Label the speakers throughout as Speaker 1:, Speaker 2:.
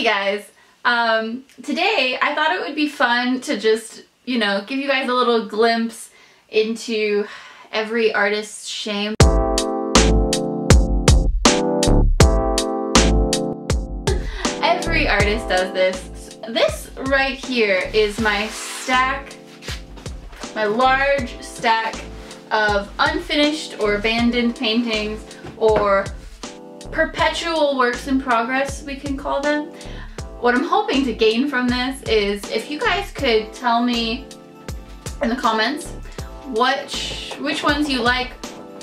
Speaker 1: Hey guys, today I thought it would be fun to just, you know, give you guys a little glimpse into every artist's shame. Every artist does this. This right here is my stack, my large stack of unfinished or abandoned paintings, or perpetual works in progress, we can call them. What I'm hoping to gain from this is if you guys could tell me in the comments which ones you like.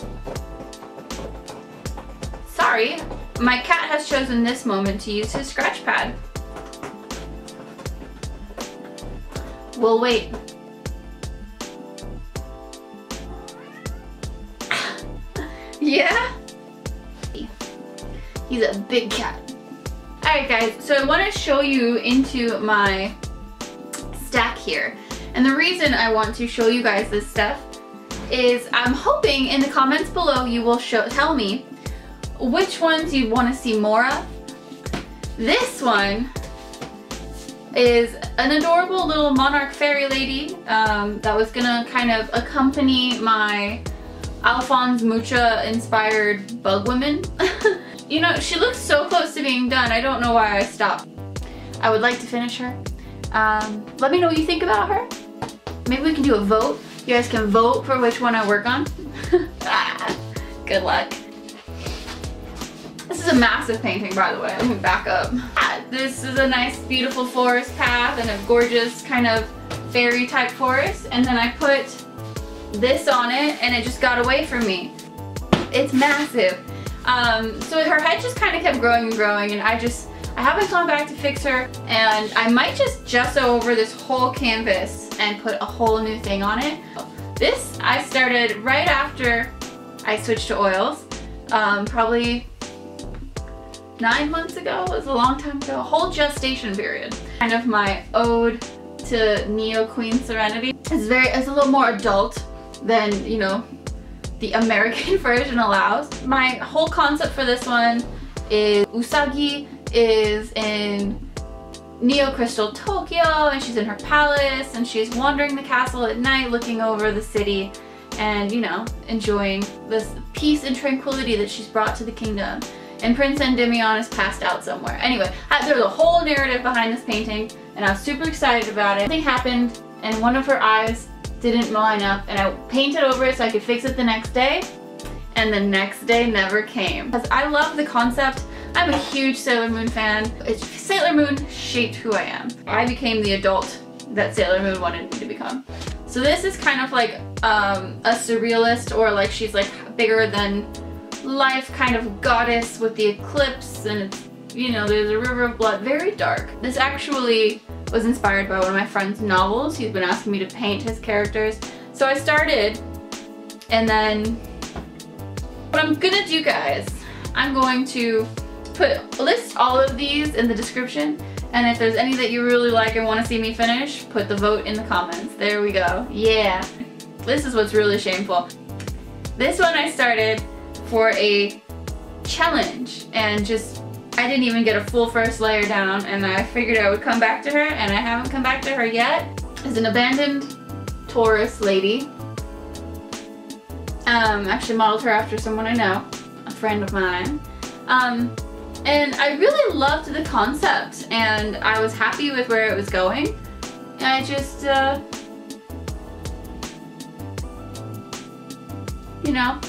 Speaker 1: Sorry, my cat has chosen this moment to use his scratch pad. We'll wait. Yeah? He's a big cat. Alright guys, so I want to show you into my stack here. And the reason I want to show you guys this stuff is I'm hoping in the comments below you will tell me which ones you want to see more of. This one is an adorable little monarch fairy lady that was gonna kind of accompany my Alphonse Mucha inspired bug women. You know, she looks so close to being done. I don't know why I stopped. I would like to finish her. Let me know what you think about her. Maybe we can do a vote. You guys can vote for which one I work on. Good luck. This is a massive painting, by the way. Let me back up. This is a nice, beautiful forest path and a gorgeous kind of fairy type forest. And then I put this on it and it just got away from me. It's massive. So her head just kind of kept growing and growing, and I haven't gone back to fix her, and I might just gesso over this whole canvas and put a whole new thing on it. This I started right after I switched to oils, probably 9 months ago. It was a long time ago, a whole gestation period. Kind of my ode to Neo Queen Serenity. It's a little more adult than, you know, the American version allows. My whole concept for this one is Usagi is in Neo Crystal Tokyo, and she's in her palace and she's wandering the castle at night looking over the city and, you know, enjoying this peace and tranquility that she's brought to the kingdom. And Prince Endymion is passed out somewhere. Anyway, there's a whole narrative behind this painting and I was super excited about it. Something happened and one of her eyes didn't line up, and I painted over it so I could fix it the next day, and the next day never came. Because I love the concept. I'm a huge Sailor Moon fan. Sailor Moon shaped who I am. I became the adult that Sailor Moon wanted me to become. So this is kind of like a surrealist, or like she's like bigger than life kind of goddess with the eclipse, and it's, you know, there's a river of blood, very dark. This actually was inspired by one of my friend's novels. He's been asking me to paint his characters. So I started, and then what I'm gonna do, guys, I'm going to list all of these in the description, and if there's any that you really like and want to see me finish, put the vote in the comments. There we go. Yeah. This is what's really shameful. This one I started for a challenge, and I didn't even get a full first layer down, and I figured I would come back to her, and I haven't come back to her yet. It's an abandoned Taurus lady. Actually modeled her after someone I know, a friend of mine. And I really loved the concept, and I was happy with where it was going. And I just, you know,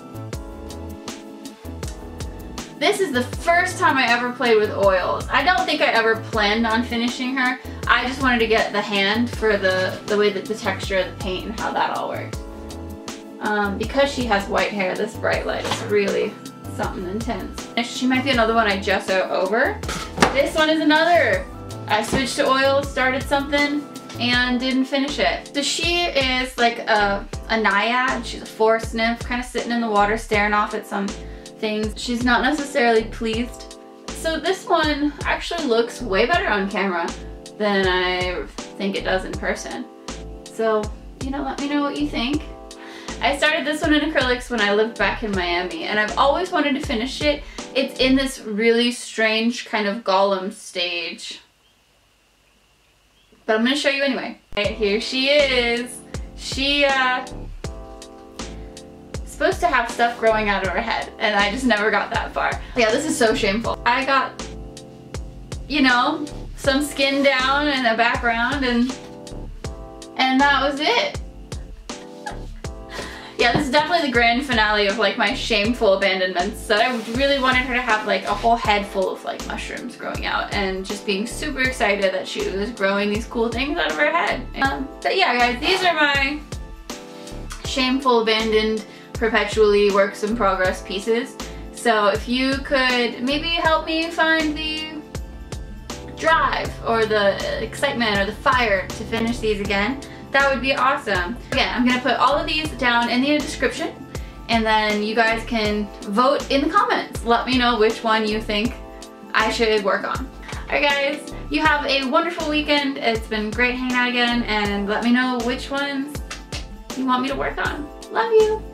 Speaker 1: this is the first time I ever played with oils. I don't think I ever planned on finishing her. I just wanted to get the hand for the way that the texture of the paint and how that all works. Because she has white hair, this bright light is really something intense. She might be another one I gesso over. This one is another. I switched to oils, started something, and didn't finish it. So she is like a Naiad. She's a forest nymph, kind of sitting in the water staring off at some things. She's not necessarily pleased. So this one actually looks way better on camera than I think it does in person. So, you know, let me know what you think. I started this one in acrylics when I lived back in Miami, and I've always wanted to finish it. It's in this really strange kind of Gollum stage. But I'm gonna show you anyway. Right, here she is. She, supposed to have stuff growing out of her head, and I just never got that far. Yeah, this is so shameful. I got, you know, some skin down and a background, and that was it. Yeah, this is definitely the grand finale of like my shameful abandonments. So I really wanted her to have like a whole head full of like mushrooms growing out, and just being super excited that she was growing these cool things out of her head. But yeah, guys, these are my shameful abandoned perpetually works in progress pieces. So if you could maybe help me find the drive or the excitement or the fire to finish these again, that would be awesome. Again, I'm gonna put all of these down in the description, and then you guys can vote in the comments. Let me know which one you think I should work on. Alright guys, you have a wonderful weekend. It's been great hanging out again, and let me know which ones you want me to work on. Love you!